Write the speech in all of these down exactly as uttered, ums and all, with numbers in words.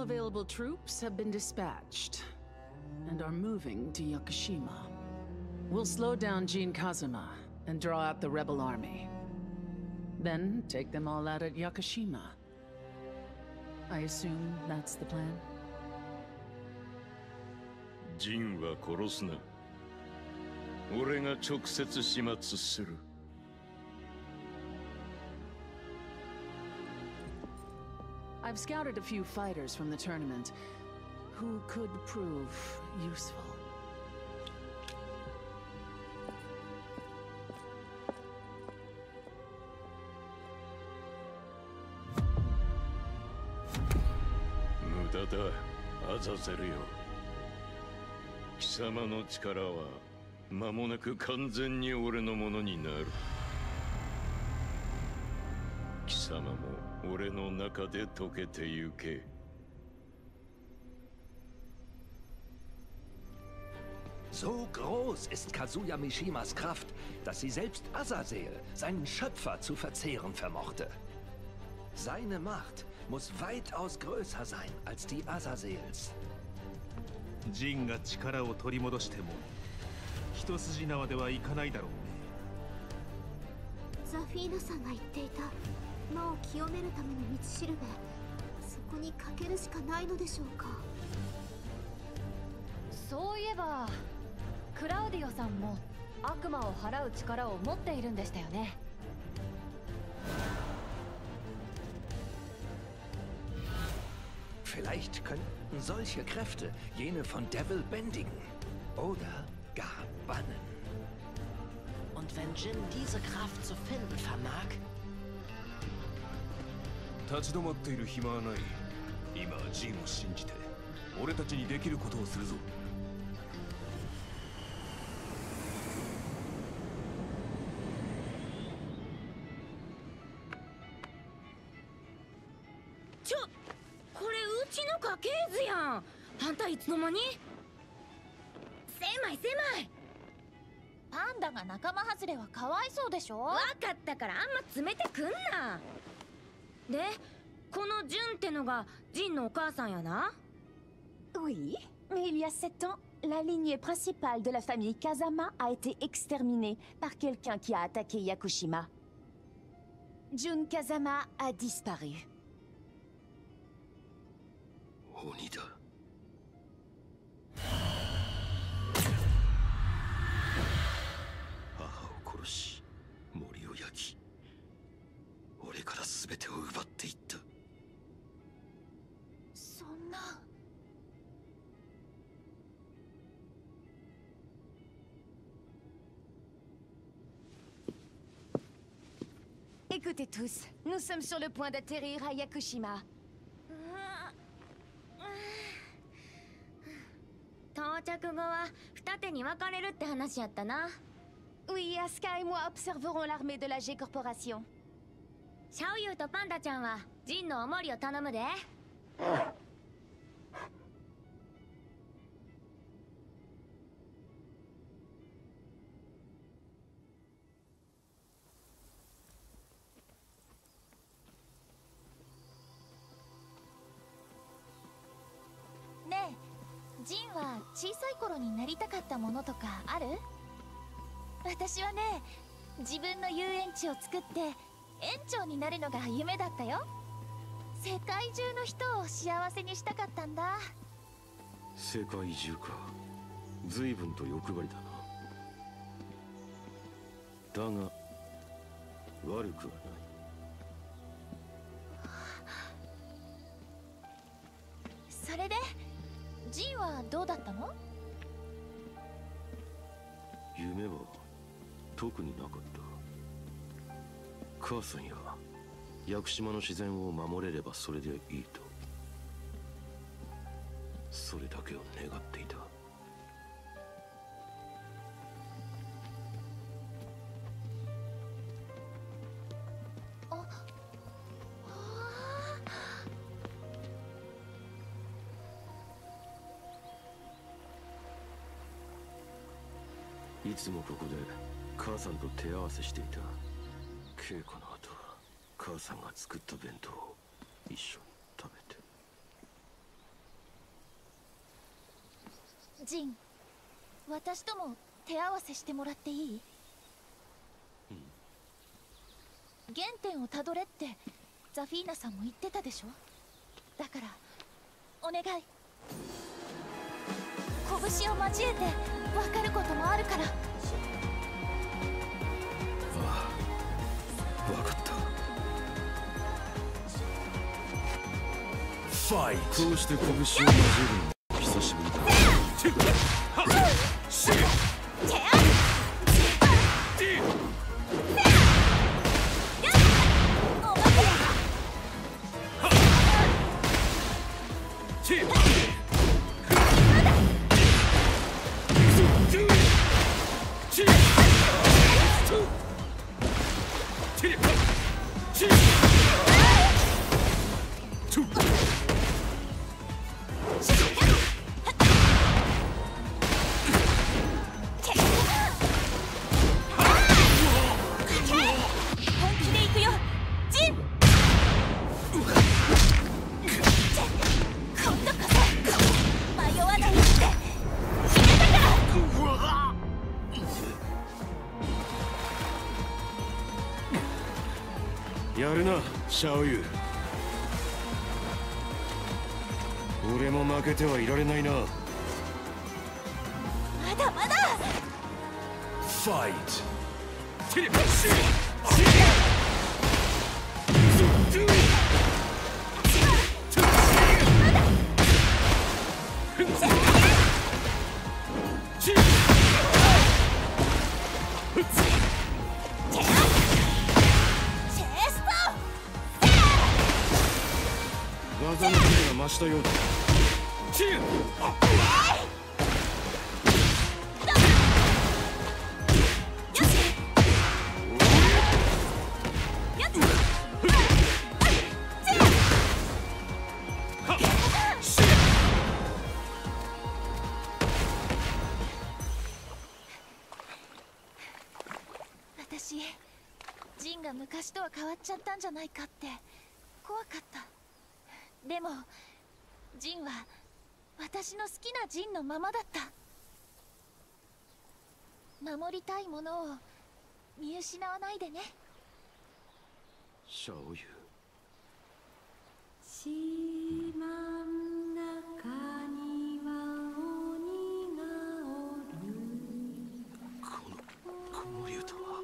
available troops have been dispatched and are moving to Yakushima. We'll slow down Jin Kazuma and draw out the rebel army. Then take them all out at Yakushima. I assume that's the plan? Jin は殺すな。俺が直接始末する。 I've scouted a few fighters from the tournament who could prove useful. 無駄だ、アザゼルよ。貴様の力は間もなく完全に俺のものになる。貴様も俺の中で溶けてゆけ。 So groß ist Kazuya Mishimas Kraft, dass sie selbst Azazel, seinen Schöpfer, zu verzehren vermochte. Seine Macht muss weitaus größer sein als die Azazels. Jin が力を取り戻しても一筋縄ではいかないだろうね。 ザフィーナさんが言っていた魔を清めるための道しるべ、そこにかけるしかないのでしょうか。 そういえばクラウディオさんも悪魔を払う力を持っているんでしたよね。 Vielleicht könnten solche Kräfte jene von Devil bändigen oder gar bannen. Und wenn Jin diese Kraft zu finden vermag? 立ち止まっている暇はない。今はジンを信じて俺たちにできることをするぞ。 ちょ、これうちの家系図やん。あんたいつの間に？狭い狭い。 パンダが仲間外れはかわいそうでしょ。 わかったからあんま詰めてくんな。で、このジュンってのがジンのお母さんやな。 Oui, mais il y a sept ans, la lignée principale de la famille Kazama a été exterminée par quelqu'un qui a attaqué Yakushima. Jun Kazama a disparu. Onida. 母を殺し、森を焼き、俺から全てを奪っていった。 そんな。 Écoutez tous, nous sommes sur le point d'atterrir à Yakushima. 到着後は二手に分かれるって話やったな。 Oui, Asuka et moi observerons l'armée de la G Corporation. シャオユーとパンダちゃんはジンのお守りを頼むで。 ねえ、ジンは小さい頃になりたかったものとかある？私はね、自分の遊園地を作って園長になるのが夢だったよ。世界中の人を幸せにしたかったんだ。 世界中か。随分と欲張りだな。だが悪くはない。 それでジンはどうだったの？ 夢は特になかった。母さんや屋久島の自然を守れればそれでいいと、それだけを願っていた。いつもここで母さんと手合わせしていた。稽古の後は母さんが作った弁当を一緒に食べて。 ジン、私とも手合わせしてもらっていい？原点をたどれってザフィーナさんも言ってたでしょ。だからお願い、拳を交えて分かることもあるから。 ああ、分かった。ファイト。こうして拳を交えるのも久しぶりだ。やるな、シャオユ。俺も負けてはいられないな。まだまだ。 ファイト。技のキレが増したようだ。 私、ジンが昔とは変わっちゃったんじゃないかって怖かった。でもジンは私の好きなジンのままだった。守りたいものを見失わないでね。 シャオユ。 島ん中には鬼がおる。 この子守歌は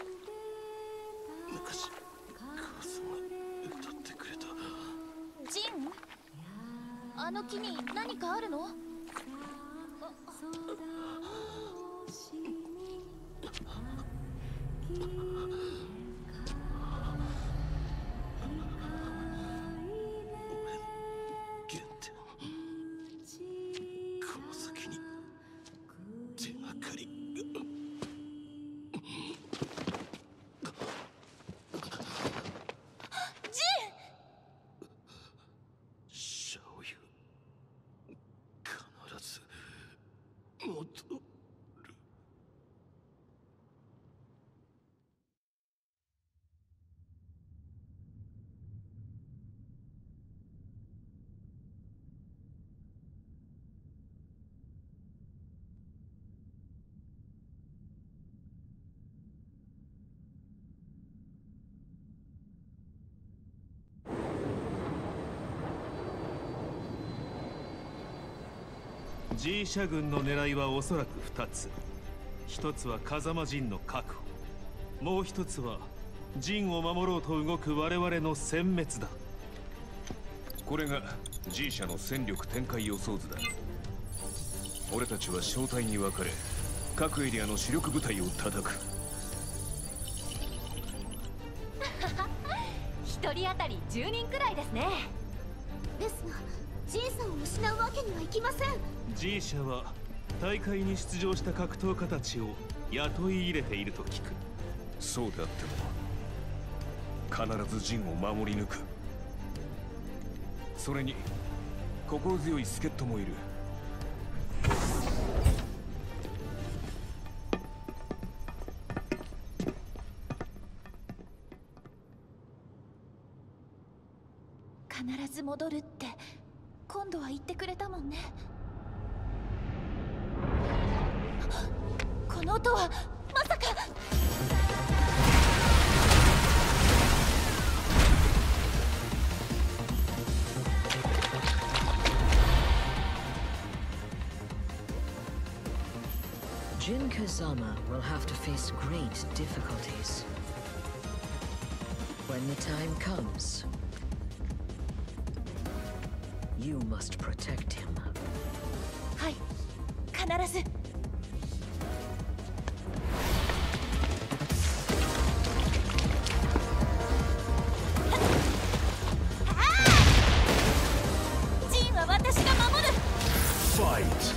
昔母さんが歌ってくれた。 ジン、あの木に何かあるの？ ジー社軍の狙いはおそらくふたつ。一つは風間陣の確保、もう一つは陣を守ろうと動く我々の殲滅だ。 これが G 社の戦力展開予想図だ。俺たちは小隊に分かれ各エリアの主力部隊を叩く。 一人当たりじゅうにんくらいですね。 ですがジンさんを失うわけにはいきません。 G 社は大会に出場した格闘家たちを雇い入れていると聞く。 そうであっても必ず陣を守り抜く。それに心強い助っ人もいる。 必ず戻るって今度は言ってくれたもんね。 の音はまさか。 Jin Kazama will have to face great difficulties. When the time comes, you must protect him. はい、必ず。ジンは私が守る。 Fight!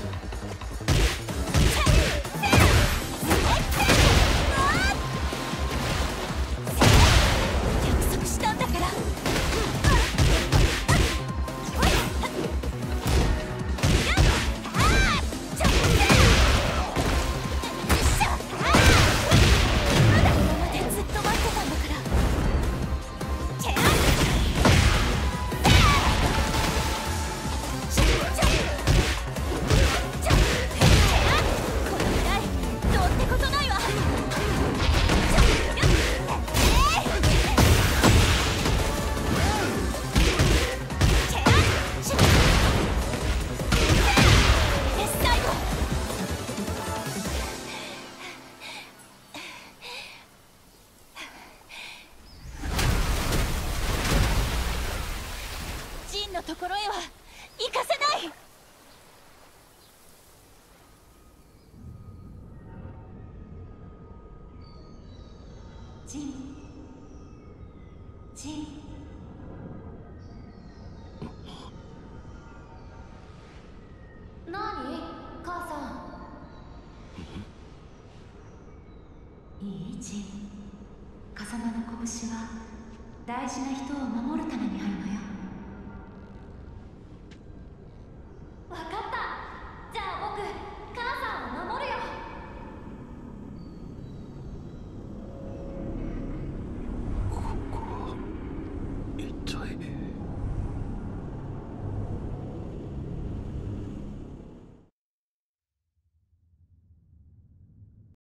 のところへは行かせない。 ジンジンなに母さん。いいジン、風間の拳は大事な人を守るためにあるのよ。